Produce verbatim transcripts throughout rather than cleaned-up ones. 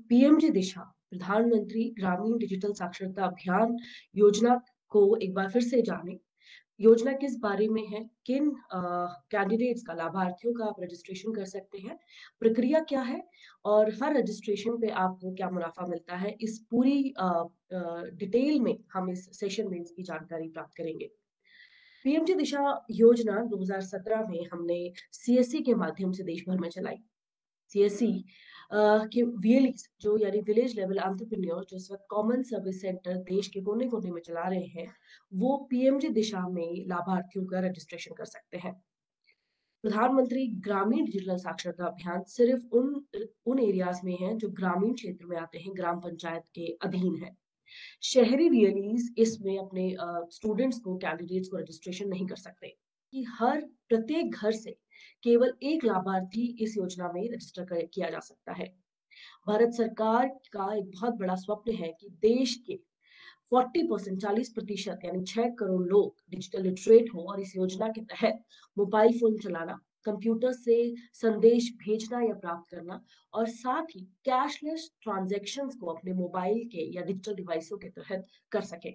PMG दिशा, प्रधानमंत्री ग्रामीण digital साक्षरता अभियान योजना को एक बार फिर से जानें। योजना किस बारे में है? किन अ, कैंडिडेट्स का, लाभार्थियों का आप रजिस्ट्रेशन कर सकते हैं? प्रक्रिया क्या है? और हर रजिस्ट्रेशन पे आपको क्या मुनाफ़ा मिलता है? इस पूरी अ अ, डिटेल में हम इस सेशन में इसकी जानकारी प्राप्त करेंगे। पीएमजी दिशा योजना दो हज़ार सत्रह में हमने सीएससी के माध्यम से देश भर में चलाई। सीएससी अ, के वीएलईज़ जो यानी विलेज लेवल एंटरप्रेन्योर जो इस वक़्त कॉमन सर्विस सेंटर देश के कोने-कोने में चला रहे हैं, वो पीएमजी दिशा में लाभार्थियों का रजिस्ट्रेशन कर सकते हैं। प्रधानमंत्री ग्रामीण डिजिटल साक्षरता अभियान सिर्फ़ उन अ, उन एरियाज़ में है जो ग्रामीण क्षेत्र में आते हैं, ग्राम पंचायत के अधीन है। शहरी वीएलईज़ इसमें अपने अ, स्टूडेंट्स को, कैंडिडेट्स को रजिस्ट्रेशन नहीं कर सकते। कि हर प्रत्येक घर से केवल एक लाभार्थी इस योजना में रजिस्टर कर किया जा सकता है। भारत सरकार का एक बहुत बड़ा स्वप्न है कि देश के चालीस परसेंट चालीस प्रतिशत यानी छह करोड़ लोग डिजिटल लिटरेट हों और इस योजना के तहत मोबाइल फ़ोन चलाना, कंप्यूटर से संदेश भेजना या प्राप्त करना और साथ ही कैशलेस ट्रांज़ैक्शंस को अपने मोबाइल के या डिजिटल डिवाइसों के तहत कर सकें।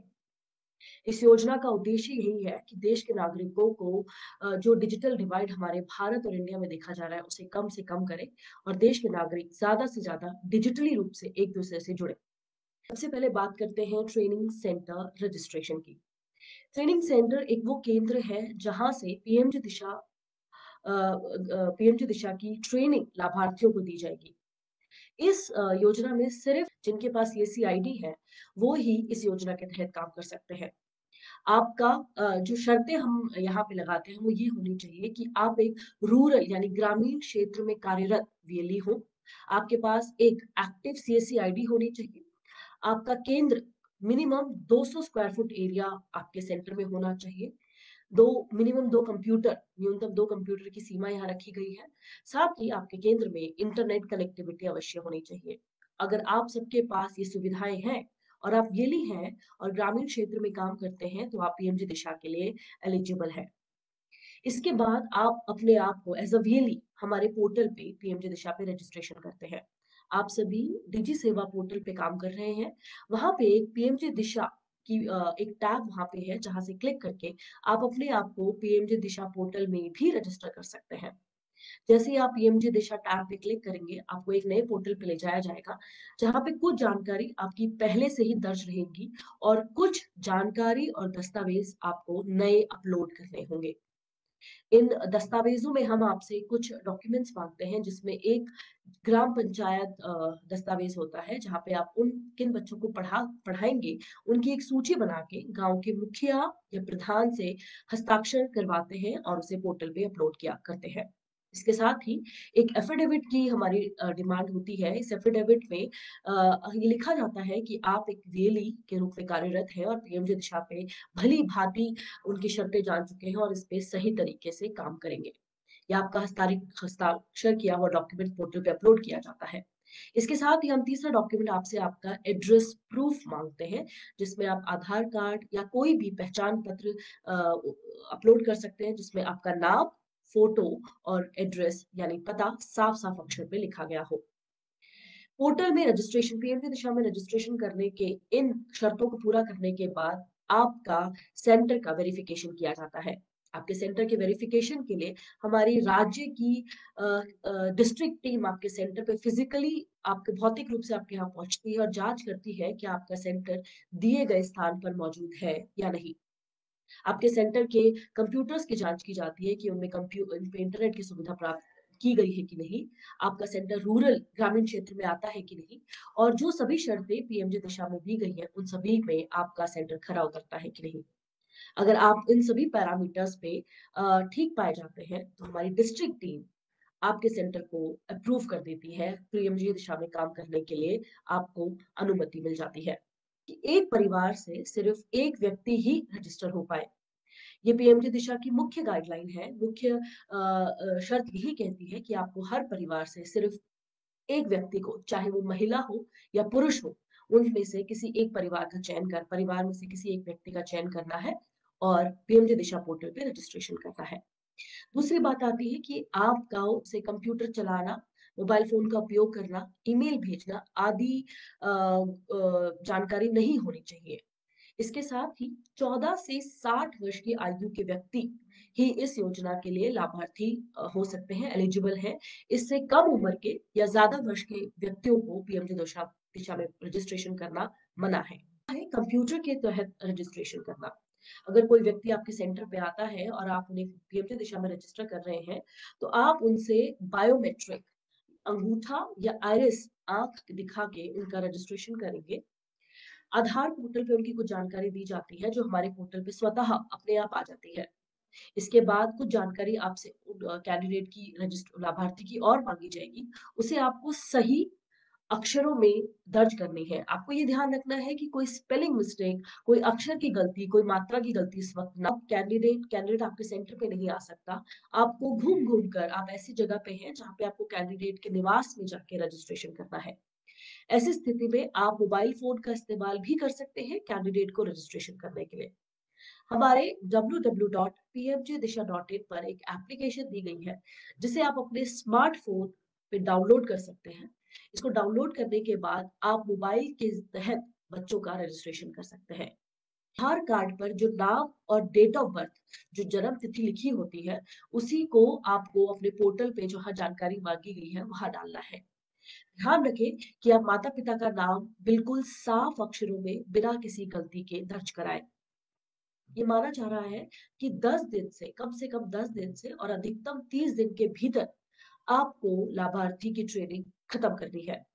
इस योजना का उद्देश्य यही है कि देश के नागरिकों को अ, जो डिजिटल डिवाइड हमारे भारत और इंडिया में देखा जा रहा है, उसे कम से कम करें और देश के नागरिक ज़्यादा से ज़्यादा डिजिटली रूप से एक-दूसरे से जुड़ें। सबसे पहले बात करते हैं ट्रेनिंग सेंटर रजिस्ट्रेशन की। ट्रेनिंग सेंटर एक वो केंद्र है जहाँ से पीएमजी दिशा अ अ, पीएमजी दिशा की ट्रेनिंग लाभार्थियों को दी जाएगी। इस अ, योजना में सिर्फ जिनके पास सीएससी आईडी है, वो ही इस योजना के तहत काम कर सकते हैं। आपका अ, जो शर्तें हम यहाँ पे लगाते हैं वो ये होनी चाहिए कि आप एक रूरल यानी ग्रामीण क्षेत्र में कार्यरत वीएलई हो। आपके पास एक एक्टिव सीएससी आईडी होनी चाहिए। आपका केंद्र मिनिमम दो सौ स्क्वायर फुट एरिया आपके सेंटर में होना चाहिए। दो मिनिमम दो कंप्यूटर, न्यूनतम दो कंप्यूटर की सीमा यहाँ रखी गई है। साथ ही आपके केंद्र में इंटरनेट कनेक्टिविटी अवश्य होनी चाहिए। अगर आप सबके पास ये सुविधाएँ हैं और आप वीएलई हैं और ग्रामीण क्षेत्र में काम करते हैं, तो आप पीएमजी दिशा के लिए एलिजिबल हैं। इसके बाद आप अपने आप को एज़ अ वीएलई हमारे पोर्टल पे पीएमजी दिशा पे रजिस्ट्रेशन करते हैं। आप सभी डिजी सेवा पोर्टल पे काम कर रहे हैं। वहाँ पे एक पीएमजी दिशा की अ, एक टैब वहाँ पे है जहाँ से क्लिक करके आप अपने आप को पीएमजी दिशा पोर्टल में भी रजिस्टर कर सकते हैं। जैसे ही आप पीएमजी दिशा टैब पे क्लिक करेंगे, आपको एक नए पोर्टल पे ले जाया जाएगा, जहाँ पे कुछ जानकारी आपकी पहले से ही दर्ज रहेगी और कुछ जानकारी और दस्तावेज़ आपको नए अपलोड करने होंगे। इन दस्तावेज़ों में हम आपसे कुछ डॉक्यूमेंट्स माँगते हैं जिसमें एक ग्राम पंचायत अ, दस्तावेज़ होता है जहाँ पे आप उन किन बच्चों को पढ़ा पढ़ाएँगे, उनकी एक सूची बना के गाँव के मुखिया या प्रधान से हस्ताक्षर करवाते हैं और उसे पोर्टल पे अपलोड किया करते हैं। इसके साथ ही एक एफ़िडेविट की हमारी अ, डिमांड होती है। इस एफ़िडेविट में अ, ये लिखा जाता है कि आप एक वीएलई के रूप में कार्यरत हैं और पीएमजी दिशा पे भली-भाँति उनकी शर्तें जान चुके हैं और इस पे सही तरीके से काम करेंगे। या आपका हस्तारिक हस्ताक्षर किया हुआ डॉक्यूमेंट पोर्टल पे अपलोड किया जाता है। इसके साथ ही हम तीसरा डॉक्यूमेंट आपसे आपका एड्रेस प्रूफ माँगते हैं, जिसमें आप आधार कार्ड या कोई भी पहचान पत्र अ, अपलोड कर सकते हैं, जिसमें आपका नाम, फ़ोटो और एड्रेस यानी पता साफ-साफ अक्षर में लिखा गया हो। पोर्टल में रजिस्ट्रेशन पीएमजी दिशा में रजिस्ट्रेशन करने के इन शर्तों को पूरा करने के बाद आपका सेंटर का वेरिफिकेशन किया जाता है। आपके सेंटर के वेरिफिकेशन के लिए हमारी राज्य की अ अ, डिस्ट्रिक्ट टीम आपके सेंटर पे फिज़िकली आपके भौतिक रूप से आपके यहाँ पहुँचती है और जाँच करती है कि आपका सेंटर दिए गए स्थान पर मौजूद है या नहीं। आपके सेंटर के कंप्यूटर्स की जाँच की जाती है कि उनमें कंप्यू उनपे इंटरनेट की सुविधा प्राप्त की गई है कि नहीं, आपका सेंटर रूरल ग्रामीण क्षेत्र में आता है कि नहीं और जो सभी शर्तें पीएमजी दिशा में दी गई हैं, उन सभी में आपका सेंटर खरा उतरता है कि नहीं। अगर आप इन सभी पैरामीटर्स पे अ, ठीक पाए जाते हैं, तो हमारी डिस्ट्रिक्ट टीम आपके सेंटर को अप्रूव कर देती है, पीएमजी दिशा में काम करने के लिए आपको अनुमति मिल जाती है, कि एक परिवार से सिर्फ एक व्यक्ति ही रजिस्टर हो पाए। ये पीएमजी दिशा की मुख्य गाइडलाइन है, मुख्य अ अ, शर्त यही कहती है कि आपको हर परिवार से सिर्फ एक व्यक्ति को, चाहे वो महिला हो या पुरुष हो, उनमें से किसी एक परिवार का चयन कर परिवार में से किसी एक व्यक्ति का चयन करना है और पीएमजी दिशा पोर्टल पे रजिस्ट्रेशन करना है। दूसरी बात आती है कि आपका उसे कंप्यूटर चलाना मोबाइल फ़ोन का उपयोग करना, ईमेल भेजना आदि अ अ, जानकारी नहीं होनी चाहिए। इसके साथ ही चौदह से साठ वर्ष की आयु के व्यक्ति ही इस योजना के लिए लाभार्थी अ, हो सकते हैं, एलिजिबल हैं। इससे कम उम्र के या ज़्यादा वर्ष के व्यक्तियों को पीएमजी दिशा दिशा में रजिस्ट्रेशन करना मना है। है कंप्यूटर के तहत रजिस्ट्रेशन करना। अगर कोई व्यक्ति आपके सेंटर पे आता है और आप उन्हें पीएमजी दिशा में रजिस्टर कर रहे हैं, तो आप उनसे बायोमेट्रिक अंगूठा या आइरिस आँख दिखा के उनका रजिस्ट्रेशन करेंगे। आधार पोर्टल पे उनकी कुछ जानकारी दी जाती है, जो हमारे पोर्टल पे स्वतः अपने आप आ जाती है। इसके बाद कुछ जानकारी आपसे अ, कैंडिडेट की रजिस्ट लाभार्थी की और माँगी जाएगी। उसे आपको सही अक्षरों में दर्ज करनी है। आपको ये ध्यान रखना है कि कोई स्पेलिंग मिस्टेक, कोई अक्षर की गलती, कोई मात्रा की गलती इस वक़्त ना कैंडिडेट कैंडिडेट आपके सेंटर पे नहीं आ सकता। आपको घूम-घूम कर आप ऐसी जगह पे हैं, जहाँ पे आपको कैंडिडेट के निवास में जाके रजिस्ट्रेशन करना है। ऐसी स्थिति में आप मोबाइल फ़ोन का इस्तेमाल भी कर सकते हैं कैंडिडेट को रजिस्ट्रेशन करने के लिए। हमारे W W W dot P M J Disha dot in पर एक एप्लीकेशन दी गई है, जिसे आप अपने स्मार्टफ़ोन पे डाउनलोड कर सकते हैं। इसको डाउनलोड करने के बाद आप मोबाइल के तहत बच्चों का रजिस्ट्रेशन कर सकते हैं। आधार कार्ड पर जो नाम और डेट ऑफ बर्थ, जो जन्म तिथि लिखी होती है, उसी को आपको अपने पोर्टल पे जहाँ जानकारी माँगी गई है, वहाँ डालना है। ध्यान रखें कि आप माता-पिता का नाम बिल्कुल साफ अक्षरों में बिना किसी गलती के दर्ज कराएँ। ये माना जा रहा है कि दस दिन से कम से कम दस दिन से और अधिकतम तीस दिन के भीतर आपको लाभार्थी की ट्रेनिंग खत्म करनी है।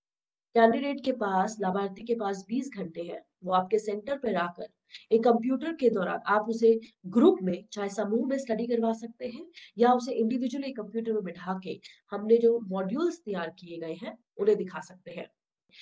कैंडिडेट के पास लाभार्थी के पास बीस घंटे हैं। वो आपके सेंटर पर आकर एक कंप्यूटर के दौरान आप उसे ग्रुप में चाहे समूह में स्टडी करवा सकते हैं या उसे इंडिविजुअली कंप्यूटर में बिठा के हमने जो मॉड्यूल्स तैयार किए गए हैं, उन्हें दिखा सकते हैं।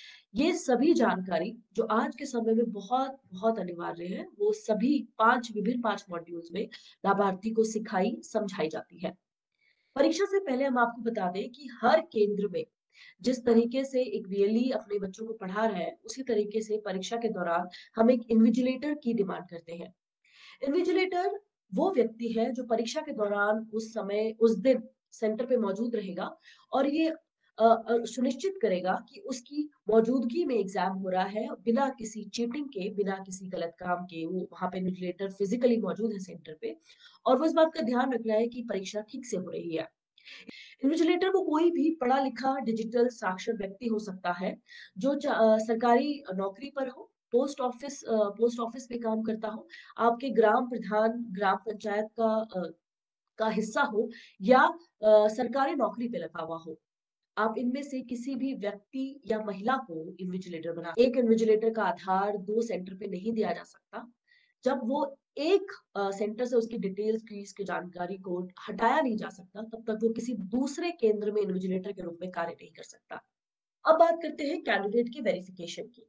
ये सभी जानकारी जो आज के समय में बहुत बहुत अनिवार्य है, वो सभी पाँच विभिन्न पाँच मॉड्यूल्स में लाभार्थी को सिखाई, समझाई जाती है। परीक्षा से पहले हम आपको बता दें कि हर केंद्र में जिस तरीके से एक वीएलई अपने बच्चों को पढ़ा रहा है, उसी तरीके से परीक्षा के दौरान हम एक इन्विजिलेटर की डिमांड करते हैं। इन्विजिलेटर वो व्यक्ति है जो परीक्षा के दौरान उस समय, उस दिन सेंटर पे मौजूद रहेगा और ये अ अ, सुनिश्चित करेगा कि उसकी मौजूदगी में एग्ज़ाम हो रहा है, बिना किसी चीटिंग के, बिना किसी गलत काम के। वो वहाँ पे इन्विजिलेटर फिज़िकली मौजूद है सेंटर पे और वो इस बात का ध्यान रख रहा है कि परीक्षा ठीक से हो रही है। इन्विजिलेटर वो कोई भी पढ़ा-लिखा डिजिटल साक्षर व्यक्ति हो सकता है, जो च अ, सरकारी नौकरी पर हो, पोस्ट ऑफिस अ, पोस्ट ऑफिस में काम करता हो, आपके ग्राम प्रधान, ग्राम पंचायत का अ, का हिस्सा हो या अ, सरकारी नौकरी पे लगा हुआ हो। आप इनमें से किसी भी व्यक्ति या महिला को इन्विजिलेटर बना एक इन्विजिलेटर का आधार दो सेंटर पे नहीं दिया जा सकता। जब वो एक अ, सेंटर से उसकी डिटेल्स की, इसकी जानकारी को हटाया नहीं जा सकता, तब तक वो किसी दूसरे केंद्र में इन्विजिलेटर के रूप में कार्य नहीं कर सकता। अब बात करते हैं कैंडिडेट की वेरिफिकेशन की।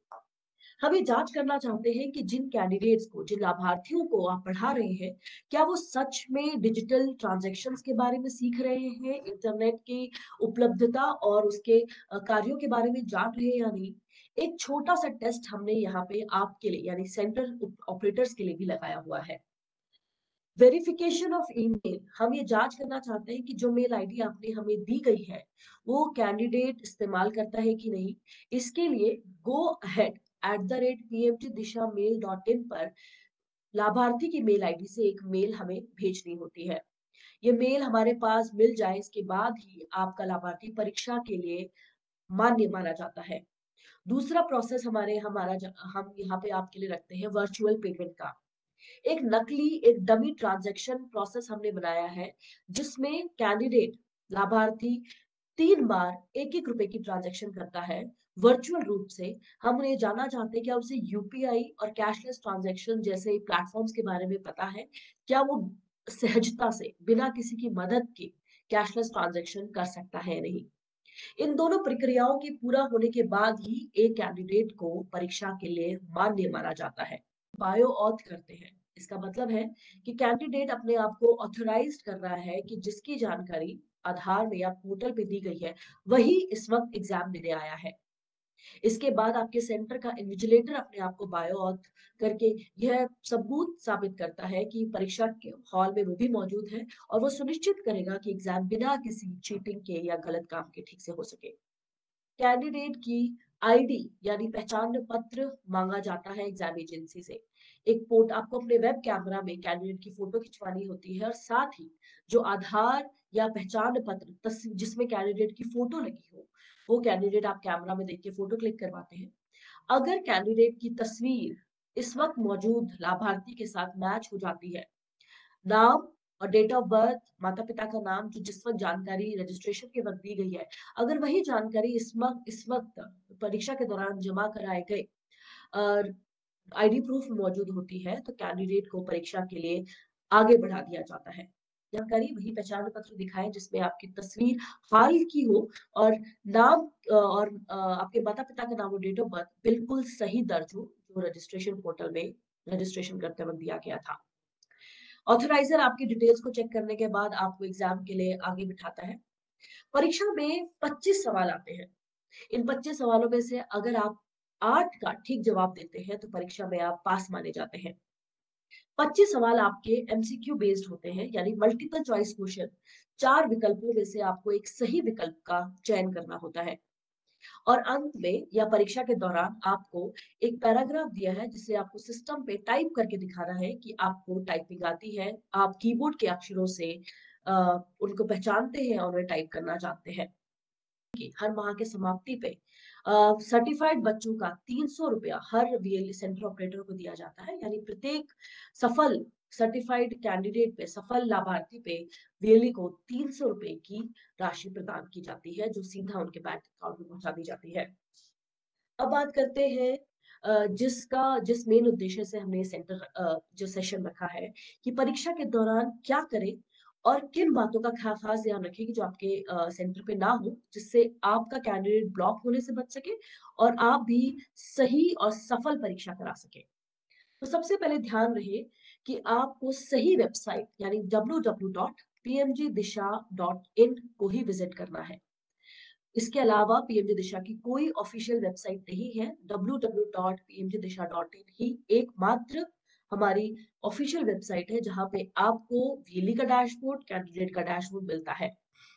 हम ये जाँच करना चाहते हैं कि जिन कैंडिडेट्स को, जिन लाभार्थियों को आप पढ़ा रहे हैं, क्या वो सच में डिजिटल ट्रांज़ैक्शंस के बारे में सीख रहे हैं, इंटरनेट की उपलब्धता और उसके अ, कार्यों के बारे में जान रहे हैं या नहीं? एक छोटा-सा टेस्ट हमने यहाँ पे आपके लिए यानी सेंटर ऑप ऑपरेटर्स के लिए भी लगाया हुआ है। वेरिफिकेशन ऑफ ईमेल, हम ये जाँच करना चाहते हैं कि जो मेल आईडी आपने हमें दी गई है, वो कैंडिडेट इस्तेमाल करता है कि नहीं। इसके लिए go ahead at the rate पीएमजीदिशा mail dot in पर लाभार्थी की मेल आईडी से एक मेल हमें भेजनी होती है। ये मेल हमारे पास मिल जाए, इसके बाद ही आपका लाभार्थी परीक्षा के लिए मान्य माना जाता है। दूसरा प्रोसेस हमारे हमारा ज हम यहाँ पे आपके लिए रखते हैं वर्चुअल पेमेंट का। एक नकली, एक डमी ट्रांज़ैक्शन प्रोसेस हमने बनाया है, जिसमें कैंडिडेट, लाभार्थी तीन बार एक एक रुपए की ट्रांज़ैक्शन करता है, वर्चुअल रूप से। हम उन्हें जानना चाहते हैं क्या उसे यूपीआई और कैशलेस ट्रांज़ैक्शन जैसे प्लेटफ़ॉर्म्स के बारे में पता है? क्या वो सहजता से, बिना किसी की मदद के कैशलेस ट्रांज़ैक्शन कर सकता है या नहीं? इन दोनों प्रक्रियाओं के पूरा होने के बाद ही एक कैंडिडेट को परीक्षा के लिए मान्य माना जाता है। बायो ऑथ करते हैं। इसका मतलब है कि कैंडिडेट अपने आप को ऑथराइज्ड कर रहा है कि जिसकी जानकारी आधार में या पोर्टल पे दी गई है, वही इस वक़्त एग्ज़ाम देने आया है। इसके बाद आपके सेंटर का इन्विजिलेटर अपने आप को बायो ऑथ करके यह सबूत साबित करता है कि परीक्षा के हॉल में वो भी मौजूद है और वो सुनिश्चित करेगा कि एग्जाम बिना किसी चीटिंग के या गलत काम के ठीक से हो सके। कैंडिडेट की आईडी यानी पहचान पत्र मांगा जाता है एग्जाम एजेंसी से। एक पोर्ट आपको अपने वेब कैमरा में कैंडिडेट की फोटो खिंचवानी होती है और साथ ही जो आधार या पहचान पत्र तस्वीर जिसमें कैंडिडेट की फोटो लगी हो वो कैंडिडेट आप कैमरा में देख के फोटो क्लिक करवाते हैं। अगर कैंडिडेट की तस्वीर इस वक्त मौजूद लाभार्थी के साथ मैच हो जाती है, नाम और डेट ऑफ बर्थ, माता पिता का नाम जो जिस वक्त जानकारी रजिस्ट्रेशन के वक्त दी गई है, अगर वही जानकारी इस वक्त इस वक्त परीक्षा के दौरान जमा कराए गए और आईडी प्रूफ मौजूद होती है तो कैंडिडेट को परीक्षा के लिए आगे बढ़ा दिया जाता है। जानकारी वही पहचान पत्र दिखाए जिसमें आपकी तस्वीर हाल की हो और नाम अ, और अ, आपके माता पिता का नाम और डेट ऑफ बर्थ बिल्कुल सही दर्ज हो जो रजिस्ट्रेशन पोर्टल में रजिस्ट्रेशन करते वक्त दिया गया था। ऑथराइजर आपकी डिटेल्स को चेक करने के बाद आपको एग्जाम के लिए आगे बिठाता है। परीक्षा में पच्चीस सवाल आते हैं। इन पच्चीस सवालों में से अगर आप आठ का ठीक जवाब देते हैं तो परीक्षा में आप पास माने जाते हैं। पच्चीस सवाल आपके एमसीक्यू बेस्ड होते हैं यानी मल्टीपल चॉइस क्वेश्चन। चार विकल्पों में से आपको एक सही विकल्प का चयन करना होता है और अंत में या परीक्षा के दौरान आपको एक पैराग्राफ दिया है जिसे आपको सिस्टम पे टाइप करके दिखाना है कि आपको टाइपिंग आती है, आप कीबोर्ड के अक्षरों से आ, उनको पहचानते हैं और उन्हें टाइप करना जानते हैं। कि हर माह के समाप्ति पे सर्टिफाइड बच्चों का तीन सौ रुपया हर वीएलई सेंटर ऑपरेटर को दिया जाता है यानी प्रत्येक सफल सर्टिफाइड कैंडिडेट पे सफल लाभार्थी पे वीएलई को तीन सौ रुपए की राशि प्रदान की जाती है जो सीधा उनके बैंक अकाउंट में पहुंचा दी जाती है। अब बात करते हैं अ, जिसका जिस मेन उद्देश्य से हमने सेंटर अ, जो सेशन रखा है कि परीक्षा के दौरान क्या करें और किन बातों का खा- खास ध्यान रखें कि जो आपके अ, सेंटर पे ना हो जिससे आपका कैंडिडेट ब्लॉक होने से बच सके और आप भी सही और सफल परीक्षा करा सके। तो सबसे पहले ध्यान रहे कि आपको सही वेबसाइट यानी W W W dot P M G Disha dot in को ही विजिट करना है। इसके अलावा पीएमजी दिशा की कोई ऑफिशियल वेबसाइट नहीं है। W W W dot P M G Disha dot in ही एकमात्र हमारी ऑफिशियल वेबसाइट है जहां पे आपको वीएलई का डैशबोर्ड, कैंडिडेट का डैशबोर्ड मिलता है।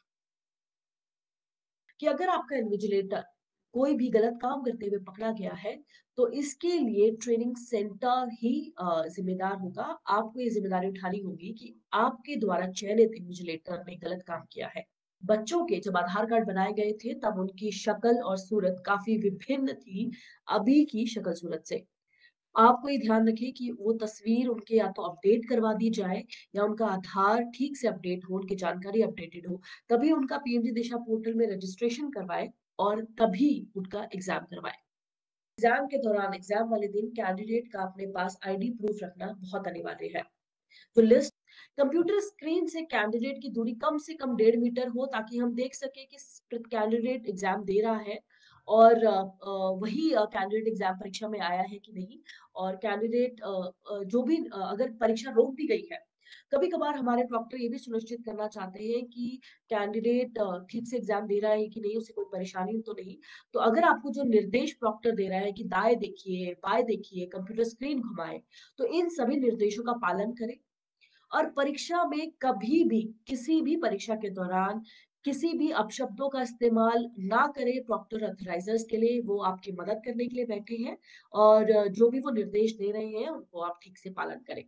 कि अगर आपका इन्विजिलेटर कोई भी गलत काम करते हुए पकड़ा गया है तो इसके लिए ट्रेनिंग सेंटर ही अ, जिम्मेदार होगा। आपको ये जिम्मेदारी उठानी होगी कि आपके द्वारा चयनित इन्विजिलेटर ने गलत काम किया है। बच्चों के जब आधार कार्ड बनाए गए थे तब उनकी शक्ल और सूरत काफी विभिन्न थी अभी की शक्ल सूरत से। आपको ये ध्यान रखें कि वो तस्वीर उनके या तो अपडेट करवा दी जाए या उनका आधार ठीक से अपडेट हो, उनकी जानकारी अपडेटेड हो, तभी उनका पीएमजी दिशा पोर्टल में रजिस्ट्रेशन करवाए और तभी उनका एग्जाम करवाए। एग्जाम के दौरान एग्जाम वाले दिन कैंडिडेट का अपने पास आईडी प्रूफ रखना बहुत अनिवार्य है। तो लिस्ट कंप्यूटर स्क्रीन से कैंडिडेट की दूरी कम से कम डेढ़ मीटर हो ताकि हम देख सके कि कैंडिडेट एग्जाम दे रहा है और अ, अ, वही कैंडिडेट एग्जाम परीक्षा में आया है कि नहीं। और कैंडिडेट जो भी अ, अगर परीक्षा रोक दी गई है, कभी कभार हमारे प्रॉक्टर ये भी सुनिश्चित करना चाहते हैं कि कैंडिडेट ठीक से एग्जाम दे रहा है कि नहीं, उसे कोई परेशानी तो नहीं। तो अगर आपको जो निर्देश प्रॉक्टर दे रहा है कि दाएं देखिए, बाएं देखिए, कंप्यूटर स्क्रीन घुमाए, तो इन सभी निर्देशों का पालन करें और परीक्षा में कभी भी किसी भी परीक्षा के दौरान किसी भी अपशब्दों का इस्तेमाल ना करें। प्रॉक्टर ऑथराइजर्स के लिए वो आपकी मदद करने के लिए बैठे हैं और जो भी वो निर्देश दे रहे हैं उनको आप ठीक से पालन करें।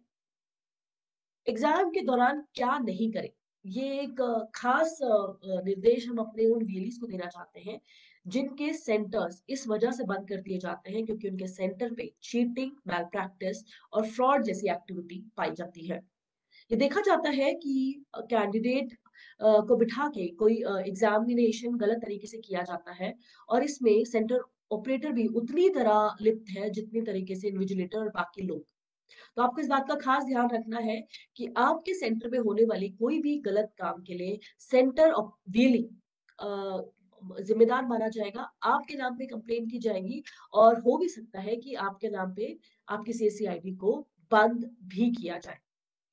एग्जाम के दौरान क्या नहीं करें, ये एक अ, खास अ, अ, निर्देश हम अपने उन वीएलईज को देना चाहते हैं जिनके सेंटर्स इस वजह से बंद कर दिए जाते हैं क्योंकि उनके सेंटर पे चीटिंग, मैल प्रैक्टिस और फ्रॉड जैसी एक्टिविटी पाई जाती है। ये देखा जाता है कि कैंडिडेट को बिठा के कोई एग्जामिनेशन गलत तरीके से किया जाता है और इसमें सेंटर ऑपरेटर भी उतनी तरह लिप्त है जितनी तरीके से इन्विजिलेटर और बाकी लोग। तो आपको इस बात का खास ध्यान रखना है कि आपके सेंटर में होने वाली कोई भी गलत काम के लिए सेंटर ऑफ व्हीलिंग जिम्मेदार माना जाएगा। आपके नाम पे कंप्लेन की जाएगी और हो भी सकता है कि आपके नाम पे आपकी सीएससी आईडी को बंद भी किया जाए।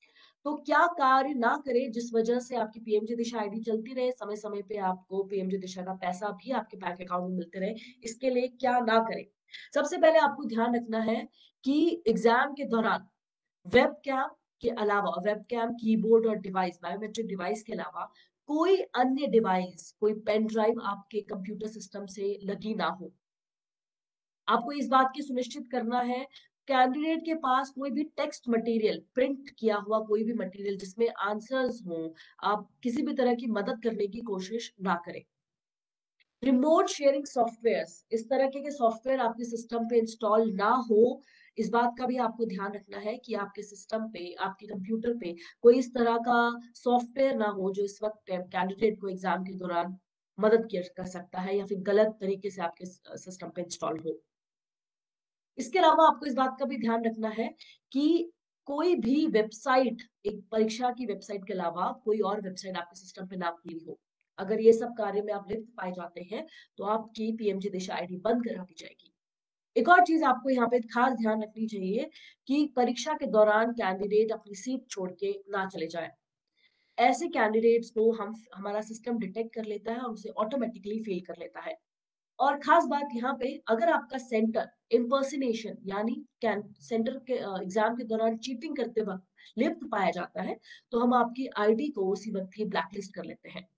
तो क्या कार्य ना करें जिस वजह से आपकी पीएमजी दिशा आईडी चलती रहे, समय-समय पे आपको पीएमजी दिशा का पैसा भी आपके बैंक अकाउंट में मिलते रहे, इसके लिए क्या ना करें? सबसे पहले आपको ध्यान रखना है कि एग्ज़ाम के दौरान वेबकैम के अलावा वेबकैम, कीबोर्ड और डिवाइस, बायोमेट्रिक डिवाइस के अलावा कोई अन्य डिवाइस, कोई पेन ड्राइव आपके कंप्यूटर सिस्टम से लगी ना हो। आपको इस बात की सुनिश्चित करना है कैंडिडेट के पास कोई भी टेक्स्ट मटेरियल, प्रिंट किया हुआ कोई भी मटेरियल जिसमें आंसर्स हों, आप किसी भी तरह की मदद करने की कोशिश ना करें। रिमोट शेयरिंग सॉफ्टवेयर्स, इस तरह के सॉफ्टवेयर आपके सिस्टम पे इंस्टॉल ना हो, इस बात का भी आपको ध्यान रखना है कि आपके सिस्टम पे, आपके कंप्यूटर पे कोई इस तरह का सॉफ्टवेयर ना हो जो इस वक्त कैंडिडेट को एग्जाम के दौरान मदद किया कर सकता है या फिर गलत तरीके से आपके सिस्टम पे इंस्टॉल हो। इसके अलावा आपको इस बात का भी ध्यान रखना है कि कोई भी वेबसाइट, एक परीक्षा की वेबसाइट के अलावा कोई और वेबसाइट आपके सिस्टम पे ना खुली हो। अगर ये सब कार्य में आप लिप्त पाए जाते हैं, तो आपकी पीएमजी दिशा आईडी बंद करा दी जाएगी। एक और चीज़ आपको यहाँ पे खास ध्यान रखनी चाहिए कि परीक्षा के दौरान कैंडिडेट अपनी सीट छोड़ के ना चले जाएँ। ऐसे कैंडिडेट्स को हम हमारा सिस्टम डिटेक्ट कर लेता है और उसे ऑटोमैटिकली फेल कर लेता है। और खास बात यहाँ पे अगर आपका सेंटर इम्पर्सनेशन यानी कैन सेंटर के अ, एग्जाम के दौरान चीटिंग करते वक्त लिप्त पाया जाता है, तो हम आपकी आईडी को उसी वक्त ही ब्लैकलिस्ट कर लेते हैं।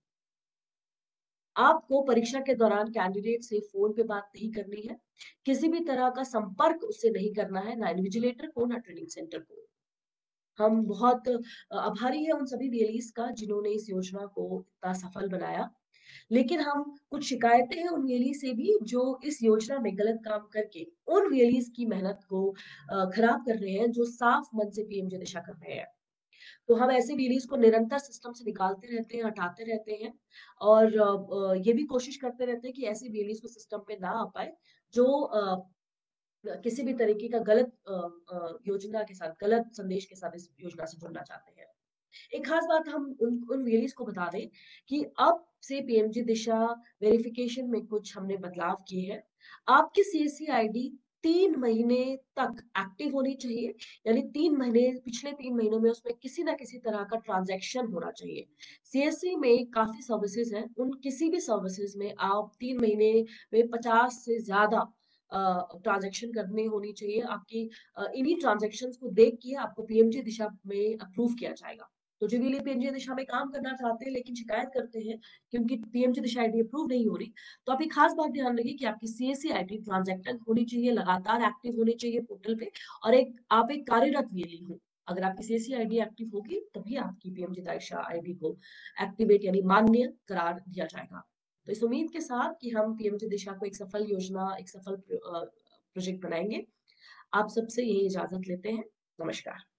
आपको परीक्षा के दौरान कैंडिडेट से फोन पे बात नहीं करनी है, किसी भी तरह का संपर्क उससे नहीं करना है, ना इन्विजिलेटर को, ना ट्रेनिंग सेंटर को। हम बहुत अ, आभारी हैं उन सभी वीएलईज़ का जिन्होंने इस योजना को इतना सफल बनाया। लेकिन हम कुछ शिकायतें हैं उन वीएलई से भी जो इस योजना में गलत काम करके उन वीएलईज़ की मेहनत को अ, खराब कर रहे हैं, जो साफ मन से पीएमजी दिशा कर रहे हैं। तो हम ऐसे वीएलईज़ को निरंतर सिस्टम से निकालते रहते हैं, हटाते रहते हैं और अ, अ, ये भी कोशिश करते रहते हैं कि ऐसे वीएलईज़ को सिस्टम पे ना आ पाए, जो अ, किसी भी तरीके का गलत अ, अ, योजना के साथ, गलत संदेश के साथ इस योजना से जुड़ना चाहते हैं। एक खास बात हम उन उन वीएलईज़ को बता दें कि अब से पीएमजी दिशा वेरिफिकेशन में कुछ हमने बदलाव किए हैं। आपकी सीएससी आईडी तीन महीने तक एक्टिव होनी चाहिए, यानी तीन महीने पिछले तीन महीनों में उसमें किसी न किसी तरह का ट्रांज़ैक्शन होना चाहिए। सीएससी में काफ़ी सर्विसेज़ हैं, उन किसी भी सर्विसेज़ में आप तीन महीने में पचास से ज़्यादा अ, ट्रांज़ैक्शन करनी होनी चाहिए। आपकी अ, इन्हीं ट्रांज़ैक्शंस को देख के आपको पीएमजी दिशा में अप्रूव किया जाएगा। तो जो भी लोग पीएमजी दिशा में काम करना चाहते हैं लेकिन शिकायत करते हैं कि उनकी पीएमजी दिशा आईडी अप्रूव नहीं हो रही, तो आप एक खास बात ध्यान रखिए कि आपकी सीएससी आईडी ट्रांजैक्टेड होनी चाहिए, लगातार एक्टिव होनी चाहिए पोर्टल पे और एक आप एक कार्यरत वीएलई हो। अगर आपकी सीएससी आईडी एक्टिव होगी तभी आपकी पीएमजी दिशा आईडी को एक्टिवेट यानी मान्य करार दिया जाएगा। तो इस उम्मीद के साथ कि हम पीएमजी दिशा को एक सफल योजना, एक सफल प्र, अ, प्रोजेक्ट बनाएंगे। आप सबसे यही इजाजत लेते हैं। नमस्कार।